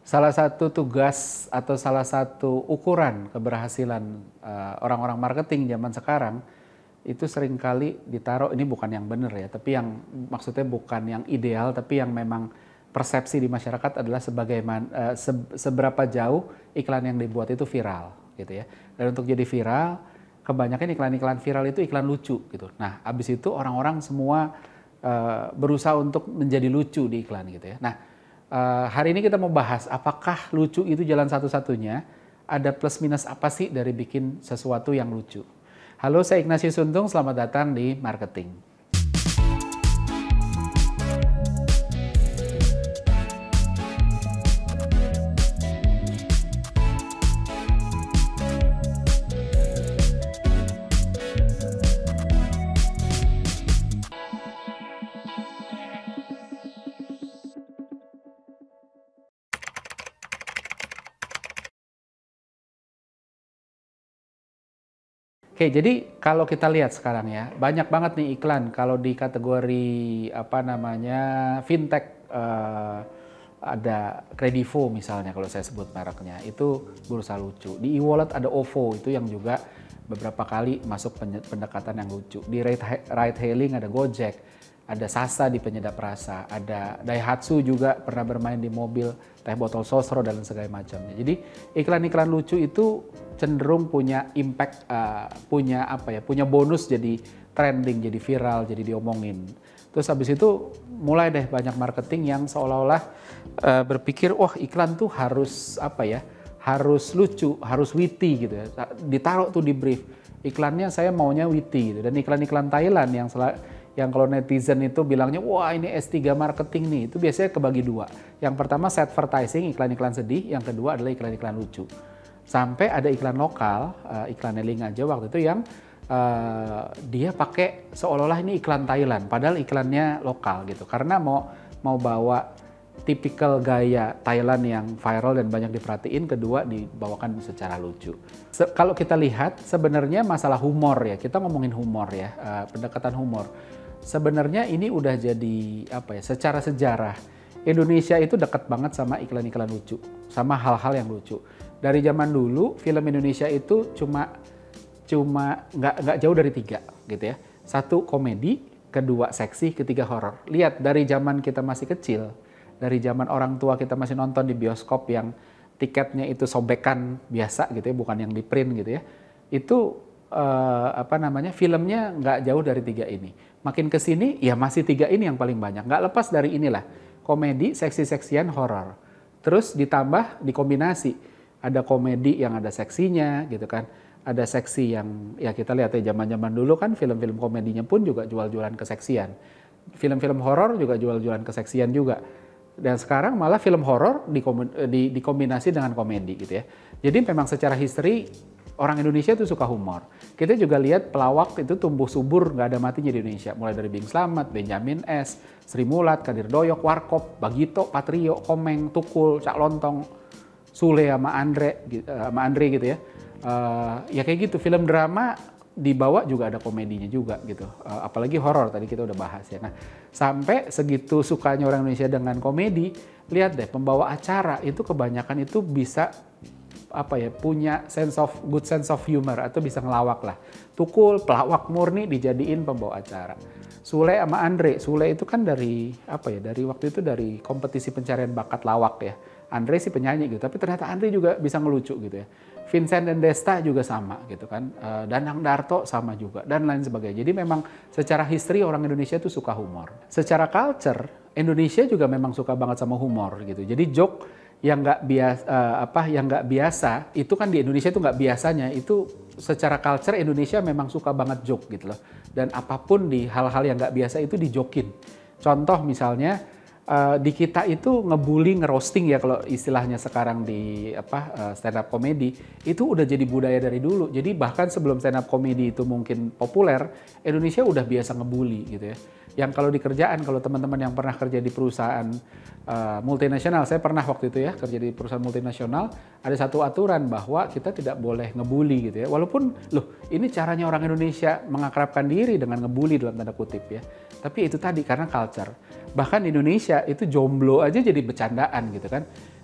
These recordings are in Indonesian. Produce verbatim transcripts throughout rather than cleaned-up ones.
Salah satu tugas atau salah satu ukuran keberhasilan uh, orang-orang marketing zaman sekarang itu seringkali ditaruh, ini bukan yang benar ya, tapi yang maksudnya bukan yang ideal, tapi yang memang persepsi di masyarakat adalah sebagaimana uh, se seberapa jauh iklan yang dibuat itu viral gitu ya. Dan untuk jadi viral, kebanyakan iklan-iklan viral itu iklan lucu gitu. Nah, habis itu orang-orang semua uh, berusaha untuk menjadi lucu di iklan gitu ya. Nah, Uh, hari ini kita mau bahas apakah lucu itu jalan satu-satunya, ada plus minus apa sih dari bikin sesuatu yang lucu. Halo, saya Ignatius Untung, selamat datang di Marketing. Oke, jadi kalau kita lihat sekarang ya, banyak banget nih iklan kalau di kategori apa namanya fintech, eh, ada Kredivo misalnya kalau saya sebut mereknya, itu berusaha lucu. Di e-wallet ada OVO, itu yang juga beberapa kali masuk pendekatan yang lucu. Di ride hailing ada Gojek, ada Sasa di penyedap rasa, ada Daihatsu juga pernah bermain di mobil, teh botol sosro dan segala macamnya. Jadi iklan-iklan lucu itu cenderung punya impact, uh, punya apa ya, punya bonus jadi trending, jadi viral, jadi diomongin. Terus habis itu mulai deh banyak marketing yang seolah-olah uh, berpikir, wah iklan tuh harus apa ya, harus lucu, harus witty gitu ya. Ditaruh tuh di brief, iklannya saya maunya witty gitu. Dan iklan-iklan Thailand yang yang kalau netizen itu bilangnya, wah ini S tiga marketing nih, itu biasanya kebagi dua. Yang pertama set advertising, iklan-iklan sedih, yang kedua adalah iklan-iklan lucu. Sampai ada iklan lokal, uh, iklan Eling aja waktu itu yang uh, dia pakai seolah-olah ini iklan Thailand, padahal iklannya lokal gitu. Karena mau mau bawa tipikal gaya Thailand yang viral dan banyak diperhatiin, kedua dibawakan secara lucu. Se kalau kita lihat sebenarnya masalah humor ya, kita ngomongin humor ya, uh, pendekatan humor. Sebenarnya ini udah jadi apa ya, secara sejarah Indonesia itu dekat banget sama iklan-iklan lucu, sama hal-hal yang lucu. Dari zaman dulu film Indonesia itu cuma cuma nggak nggak jauh dari tiga gitu ya. Satu komedi, kedua seksi, ketiga horor. Lihat dari zaman kita masih kecil, dari zaman orang tua kita masih nonton di bioskop yang tiketnya itu sobekan biasa gitu ya, bukan yang di print gitu ya. Itu uh, apa namanya, filmnya nggak jauh dari tiga ini. Makin ke sini ya masih tiga ini yang paling banyak. Nggak lepas dari inilah, komedi, seksi-seksian, horor. Terus ditambah dikombinasi. Ada komedi yang ada seksinya gitu kan. Ada seksi yang ya kita lihat ya zaman-zaman dulu kan film-film komedinya pun juga jual-jualan keseksian. Film-film horor juga jual-jualan keseksian juga. Dan sekarang malah film horor dikombinasi dengan komedi gitu ya. Jadi memang secara history orang Indonesia itu suka humor. Kita juga lihat pelawak itu tumbuh subur, nggak ada matinya di Indonesia. Mulai dari Bing Slamet, Benjamin S, Sri Mulat, Kadir Doyok, Warkop, Bagito, Patrio, Komeng, Tukul, Cak Lontong, Sule sama Andre, sama Andre gitu ya. Uh, ya kayak gitu, film drama dibawa juga ada komedinya juga gitu. Uh, apalagi horor tadi kita udah bahas ya. Nah, sampai segitu sukanya orang Indonesia dengan komedi, lihat deh pembawa acara itu kebanyakan itu bisa apa ya, punya sense of good sense of humor atau bisa ngelawak lah. Tukul pelawak murni dijadiin pembawa acara. Sule sama Andre, Sule itu kan dari apa ya, dari waktu itu dari kompetisi pencarian bakat lawak ya. Andre sih penyanyi gitu, tapi ternyata Andre juga bisa ngelucu gitu ya. Vincent dan Desta juga sama gitu kan, Danang Darto sama juga, dan lain sebagainya. Jadi memang secara history orang Indonesia itu suka humor. Secara culture, Indonesia juga memang suka banget sama humor gitu. Jadi joke yang nggak biasa, uh, apa yang nggak biasa itu kan di Indonesia itu nggak biasanya, itu secara culture Indonesia memang suka banget joke gitu loh. Dan apapun di hal-hal yang nggak biasa itu dijokin. Contoh misalnya uh, di kita itu ngebully, ngerosting ya kalau istilahnya sekarang di apa uh, stand up comedy itu udah jadi budaya dari dulu. Jadi bahkan sebelum stand up comedy itu mungkin populer, Indonesia udah biasa ngebully gitu ya. Yang kalau di kerjaan, kalau teman-teman yang pernah kerja di perusahaan uh, multinasional, saya pernah waktu itu ya kerja di perusahaan multinasional, ada satu aturan bahwa kita tidak boleh ngebully gitu ya. Walaupun loh ini caranya orang Indonesia mengakrabkan diri dengan ngebully dalam tanda kutip ya. Tapi itu tadi karena culture. Bahkan di Indonesia itu jomblo aja jadi bercandaan gitu kan.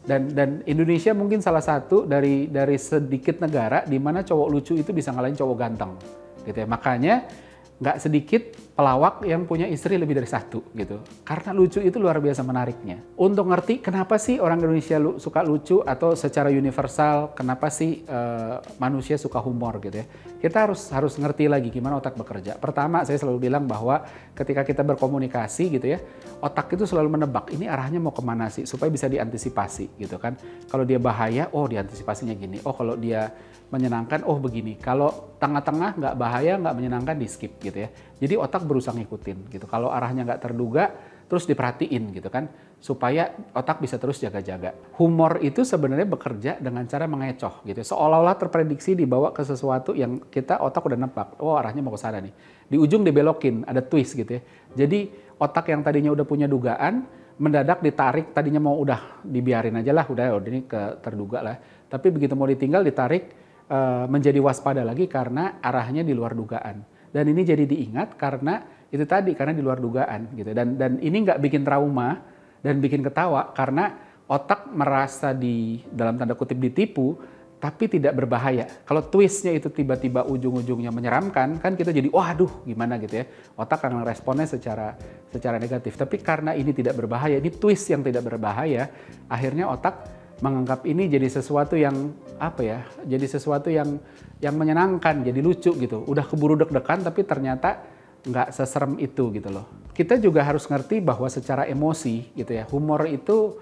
Dan dan Indonesia mungkin salah satu dari dari sedikit negara di mana cowok lucu itu bisa ngalahin cowok ganteng, gitu ya. Makanya nggak sedikit pelawak yang punya istri lebih dari satu gitu. Karena lucu itu luar biasa menariknya. Untuk ngerti kenapa sih orang Indonesia lu, suka lucu atau secara universal kenapa sih uh, manusia suka humor gitu ya. Kita harus harus ngerti lagi gimana otak bekerja. Pertama, saya selalu bilang bahwa ketika kita berkomunikasi gitu ya, otak itu selalu menebak ini arahnya mau kemana sih supaya bisa diantisipasi gitu kan. Kalau dia bahaya, oh diantisipasinya gini. Oh kalau dia menyenangkan, oh begini. Kalau tengah-tengah nggak bahaya, nggak menyenangkan, di skip gitu ya. Jadi otak berusaha ngikutin gitu. Kalau arahnya nggak terduga, terus diperhatiin gitu kan, supaya otak bisa terus jaga-jaga. Humor itu sebenarnya bekerja dengan cara mengecoh gitu. Seolah-olah terprediksi dibawa ke sesuatu yang kita otak udah nebak. Oh arahnya mau ke sana nih. Di ujung dibelokin, ada twist gitu ya. Jadi otak yang tadinya udah punya dugaan, mendadak ditarik, tadinya mau udah dibiarin aja lah, udah, udah ini ke terduga lah. Tapi begitu mau ditinggal, ditarik, menjadi waspada lagi karena arahnya di luar dugaan. Dan ini jadi diingat karena itu tadi, karena di luar dugaan gitu. Dan dan ini nggak bikin trauma dan bikin ketawa karena otak merasa di dalam tanda kutip ditipu, tapi tidak berbahaya. Kalau twistnya itu tiba-tiba ujung-ujungnya menyeramkan, kan kita jadi waduh gimana gitu ya. Otak akan responnya secara secara negatif. Tapi karena ini tidak berbahaya, ini twist yang tidak berbahaya, akhirnya otak menganggap ini jadi sesuatu yang apa ya, jadi sesuatu yang yang menyenangkan, jadi lucu gitu. Udah keburu deg-degan tapi ternyata nggak seserem itu gitu loh. Kita juga harus ngerti bahwa secara emosi gitu ya, humor itu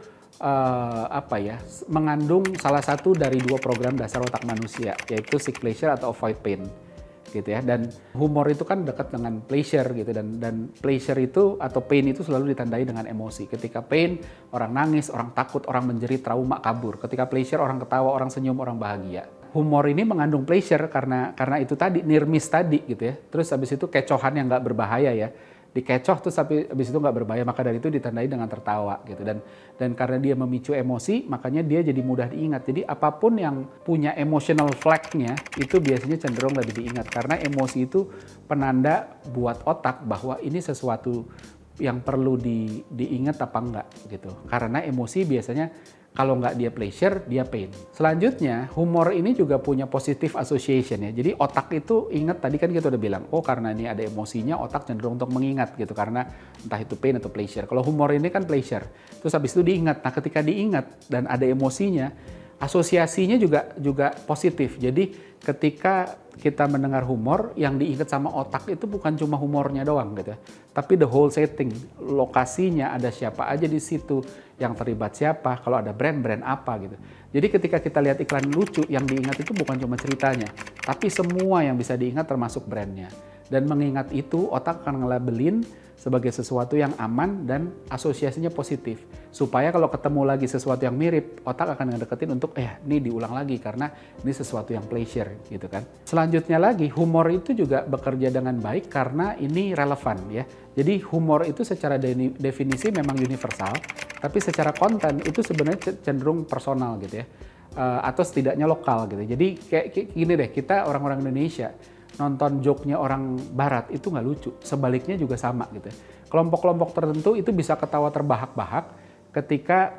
uh, apa ya, mengandung salah satu dari dua program dasar otak manusia, yaitu seek pleasure atau avoid pain. Gitu ya. Dan humor itu kan dekat dengan pleasure gitu, dan dan pleasure itu atau pain itu selalu ditandai dengan emosi. Ketika pain, orang nangis, orang takut, orang menjerit, trauma, kabur. Ketika pleasure, orang ketawa, orang senyum, orang bahagia. Humor ini mengandung pleasure karena karena itu tadi, near miss tadi gitu ya. Terus habis itu kecohan yang nggak berbahaya ya. Dikecoh terus tapi habis itu nggak berbahaya, maka dari itu ditandai dengan tertawa gitu. Dan dan karena dia memicu emosi, makanya dia jadi mudah diingat. Jadi apapun yang punya emotional flag-nya itu biasanya cenderung lebih diingat karena emosi itu penanda buat otak bahwa ini sesuatu yang perlu di, diingat apa enggak gitu. Karena emosi biasanya kalau nggak dia pleasure, dia pain. Selanjutnya, humor ini juga punya positive association ya. Jadi otak itu ingat, tadi kan kita udah bilang, oh karena ini ada emosinya, otak cenderung untuk mengingat gitu. Karena entah itu pain atau pleasure. Kalau humor ini kan pleasure. Terus habis itu diingat. Nah ketika diingat dan ada emosinya, asosiasinya juga juga positif. Jadi ketika kita mendengar humor, yang diingat sama otak itu bukan cuma humornya doang gitu ya. Tapi the whole setting, lokasinya, ada siapa aja di situ, yang terlibat siapa, kalau ada brand-brand apa gitu. Jadi ketika kita lihat iklan lucu, yang diingat itu bukan cuma ceritanya, tapi semua yang bisa diingat termasuk brandnya. Dan mengingat itu, otak akan ngelabelin sebagai sesuatu yang aman dan asosiasinya positif. Supaya kalau ketemu lagi sesuatu yang mirip, otak akan ngedeketin untuk, eh ini diulang lagi karena ini sesuatu yang pleasure gitu kan. Selanjutnya lagi, humor itu juga bekerja dengan baik karena ini relevan ya. Jadi humor itu secara definisi memang universal, tapi secara konten itu sebenarnya cenderung personal gitu ya. Uh, atau setidaknya lokal gitu. Jadi kayak, kayak gini deh, kita orang-orang Indonesia nonton joke-nya orang barat itu nggak lucu, sebaliknya juga sama gitu. Kelompok-kelompok tertentu itu bisa ketawa terbahak-bahak ketika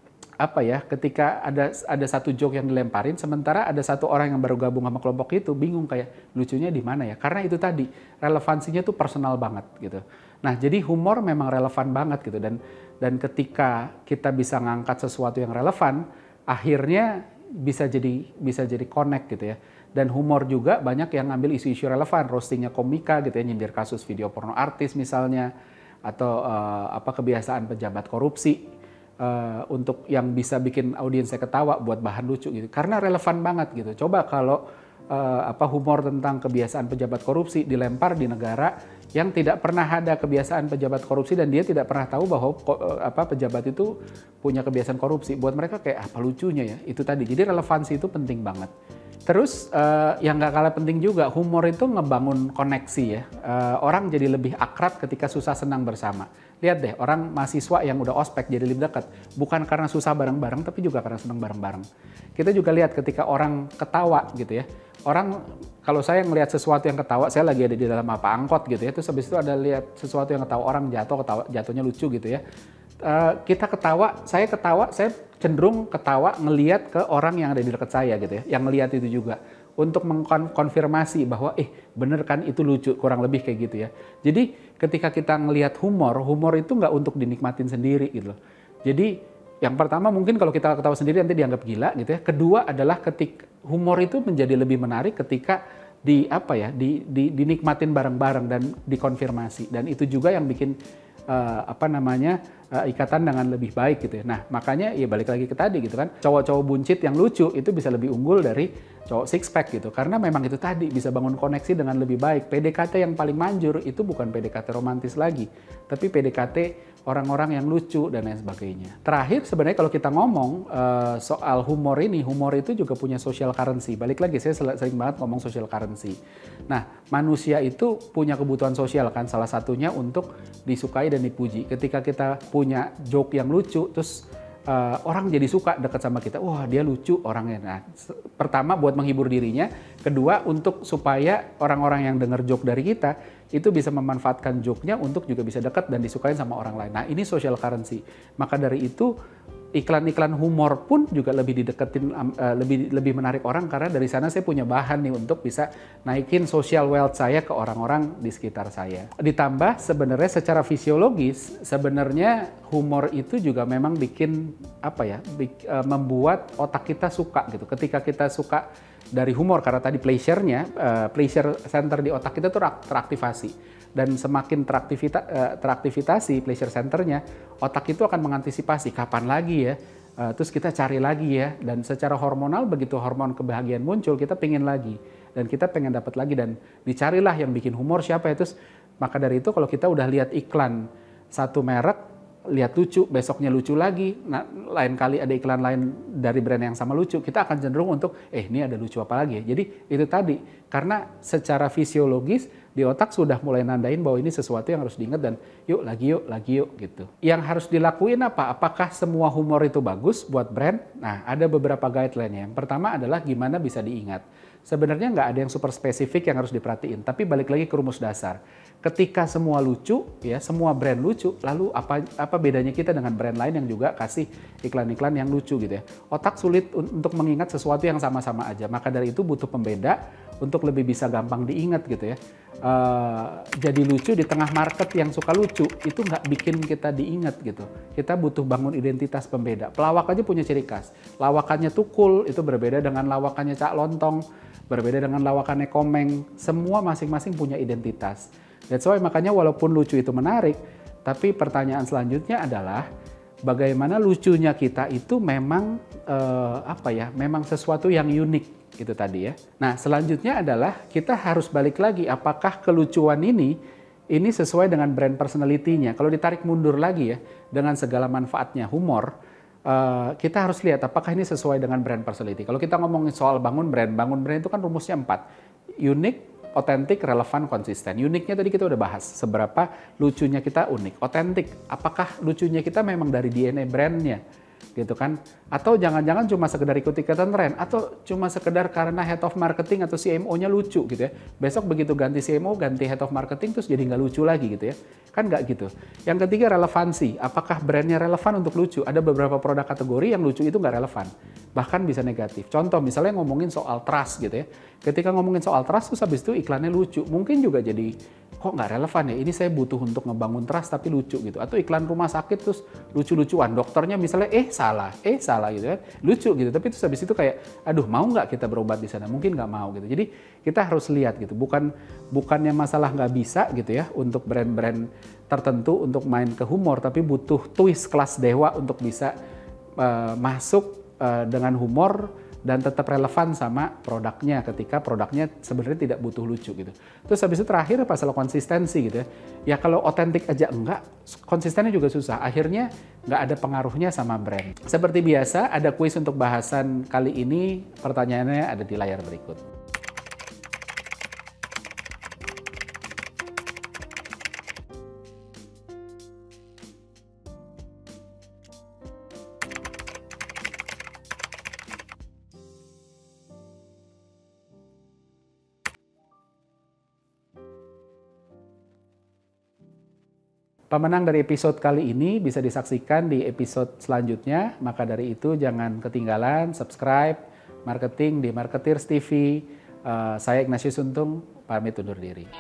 apa ya, ketika ada ada satu joke yang dilemparin, sementara ada satu orang yang baru gabung sama kelompok itu bingung kayak lucunya di mana ya, karena itu tadi relevansinya tuh personal banget gitu. Nah jadi humor memang relevan banget gitu, dan dan ketika kita bisa ngangkat sesuatu yang relevan, akhirnya bisa jadi bisa jadi connect gitu ya. Dan humor juga banyak yang ngambil isu-isu relevan, roastingnya komika gitu ya, nyindir kasus video porno artis misalnya, atau uh, apa kebiasaan pejabat korupsi uh, untuk yang bisa bikin audiensnya ketawa buat bahan lucu gitu, karena relevan banget gitu. Coba kalau uh, apa humor tentang kebiasaan pejabat korupsi dilempar di negara yang tidak pernah ada kebiasaan pejabat korupsi dan dia tidak pernah tahu bahwa uh, apa pejabat itu punya kebiasaan korupsi, buat mereka kayak apa lucunya ya, itu tadi. Jadi relevansi itu penting banget. Terus uh, yang gak kalah penting juga, humor itu ngebangun koneksi ya. Uh, orang jadi lebih akrab ketika susah senang bersama. Lihat deh, orang mahasiswa yang udah ospek jadi lebih dekat. Bukan karena susah bareng-bareng, tapi juga karena senang bareng-bareng. Kita juga lihat ketika orang ketawa gitu ya. Orang, kalau saya ngelihat sesuatu yang ketawa, saya lagi ada di dalam apa angkot gitu ya. Terus habis itu ada lihat sesuatu yang ketawa, orang jatuh, ketawa, jatuhnya lucu gitu ya. Uh, kita ketawa, saya ketawa, saya cenderung ketawa ngeliat ke orang yang ada di dekat saya gitu ya, yang ngeliat itu juga. Untuk mengkonfirmasi bahwa eh bener kan itu lucu, kurang lebih kayak gitu ya. Jadi ketika kita ngelihat humor, humor itu nggak untuk dinikmatin sendiri gitu loh. Jadi yang pertama mungkin kalau kita ketawa sendiri nanti dianggap gila gitu ya. Kedua adalah ketika humor itu menjadi lebih menarik ketika di apa ya, di, di dinikmatin bareng-bareng dan dikonfirmasi. Dan itu juga yang bikin uh, apa namanya uh, ikatan dengan lebih baik gitu ya. Nah makanya ya balik lagi ke tadi gitu kan, cowok-cowok buncit yang lucu itu bisa lebih unggul dari cowok six pack gitu, karena memang itu tadi bisa bangun koneksi dengan lebih baik. P D K T yang paling manjur itu bukan P D K T romantis lagi, tapi P D K T orang-orang yang lucu dan lain sebagainya. Terakhir sebenarnya kalau kita ngomong uh, soal humor ini, humor itu juga punya social currency. Balik lagi, saya sering banget ngomong social currency. Nah, manusia itu punya kebutuhan sosial kan, salah satunya untuk disukai dan dipuji. Ketika kita punya joke yang lucu, terus Uh, orang jadi suka deket sama kita, wah dia lucu orangnya. Nah, pertama buat menghibur dirinya, kedua untuk supaya orang-orang yang denger joke dari kita itu bisa memanfaatkan joke-nya untuk juga bisa dekat dan disukain sama orang lain. Nah ini social currency. Maka dari itu iklan-iklan humor pun juga lebih dideketin, uh, lebih lebih menarik orang karena dari sana saya punya bahan nih untuk bisa naikin social wealth saya ke orang-orang di sekitar saya. Ditambah sebenarnya secara fisiologis sebenarnya humor itu juga memang bikin apa ya, bik, uh, membuat otak kita suka gitu. Ketika kita suka dari humor karena tadi pleasure-nya, uh, pleasure center di otak kita tuh teraktivasi. Dan semakin teraktivita, uh, teraktivitasi pleasure centernya, otak itu akan mengantisipasi kapan lagi ya, uh, terus kita cari lagi ya, dan secara hormonal begitu hormon kebahagiaan muncul, kita pengen lagi, dan kita pengen dapat lagi, dan dicarilah yang bikin humor siapa ya, terus maka dari itu kalau kita udah lihat iklan satu merek, lihat lucu, besoknya lucu lagi, nah, lain kali ada iklan lain dari brand yang sama lucu, kita akan cenderung untuk, eh ini ada lucu apa lagi ya. Jadi itu tadi, karena secara fisiologis di otak sudah mulai nandain bahwa ini sesuatu yang harus diingat dan yuk lagi yuk, lagi yuk gitu. Yang harus dilakuin apa? Apakah semua humor itu bagus buat brand? Nah ada beberapa guideline-nya. Yang pertama adalah gimana bisa diingat. Sebenarnya nggak ada yang super spesifik yang harus diperhatiin, tapi balik lagi ke rumus dasar. Ketika semua lucu, ya semua brand lucu, lalu apa apa bedanya kita dengan brand lain yang juga kasih iklan-iklan yang lucu gitu ya? Otak sulit untuk mengingat sesuatu yang sama-sama aja, maka dari itu butuh pembeda untuk lebih bisa gampang diingat gitu ya. Uh, jadi lucu di tengah market yang suka lucu itu nggak bikin kita diingat gitu. Kita butuh bangun identitas pembeda. Pelawak aja punya ciri khas. Lawakannya tuh cool, itu berbeda dengan lawakannya Cak Lontong, berbeda dengan lawakannya Komeng. Semua masing-masing punya identitas. That's why makanya walaupun lucu itu menarik, tapi pertanyaan selanjutnya adalah bagaimana lucunya kita itu memang uh, apa ya? Memang sesuatu yang unik gitu tadi ya. Nah selanjutnya adalah kita harus balik lagi apakah kelucuan ini ini sesuai dengan brand personality-nya. Kalau ditarik mundur lagi ya dengan segala manfaatnya humor, uh, kita harus lihat apakah ini sesuai dengan brand personality. Kalau kita ngomongin soal bangun brand, bangun brand itu kan rumusnya empat. Unik, otentik, relevan, konsisten. Uniknya tadi kita udah bahas, seberapa lucunya kita unik. Otentik, apakah lucunya kita memang dari D N A brandnya, gitu kan? Atau jangan-jangan cuma sekedar ikut-ikutan tren, atau cuma sekedar karena head of marketing atau C M O-nya lucu gitu ya. Besok begitu ganti C M O, ganti head of marketing, terus jadi nggak lucu lagi gitu ya. Kan nggak gitu. Yang ketiga relevansi, apakah brandnya relevan untuk lucu? Ada beberapa produk kategori yang lucu itu nggak relevan, bahkan bisa negatif. Contoh misalnya ngomongin soal trust gitu ya. Ketika ngomongin soal trust, terus habis itu iklannya lucu, mungkin juga jadi kok nggak relevan ya, ini saya butuh untuk ngebangun trust tapi lucu gitu. Atau iklan rumah sakit terus lucu-lucuan, dokternya misalnya eh salah, eh salah gitu kan, lucu gitu. Tapi terus habis itu kayak, aduh mau nggak kita berobat di sana? Mungkin nggak mau gitu. Jadi kita harus lihat gitu, bukan bukannya masalah nggak bisa gitu ya untuk brand-brand tertentu untuk main ke humor, tapi butuh twist kelas dewa untuk bisa uh, masuk uh, dengan humor dan tetap relevan sama produknya ketika produknya sebenarnya tidak butuh lucu gitu. Terus habis itu terakhir masalah konsistensi gitu ya. Ya kalau otentik aja enggak, konsistennya juga susah. Akhirnya nggak ada pengaruhnya sama brand. Seperti biasa ada kuis untuk bahasan kali ini. Pertanyaannya ada di layar berikut. Pemenang dari episode kali ini bisa disaksikan di episode selanjutnya. Maka dari itu jangan ketinggalan subscribe Marketing di Marketers T V. Uh, saya Ignatius Untung, pamit undur diri.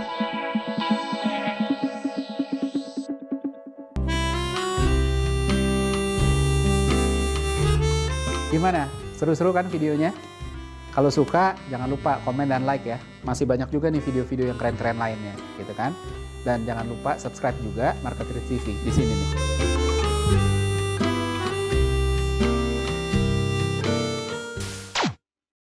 Gimana? Seru-seru kan videonya? Kalau suka, jangan lupa komen dan like ya. Masih banyak juga nih video-video yang keren-keren lainnya, gitu kan? Dan jangan lupa subscribe juga Marketers T V di sini nih.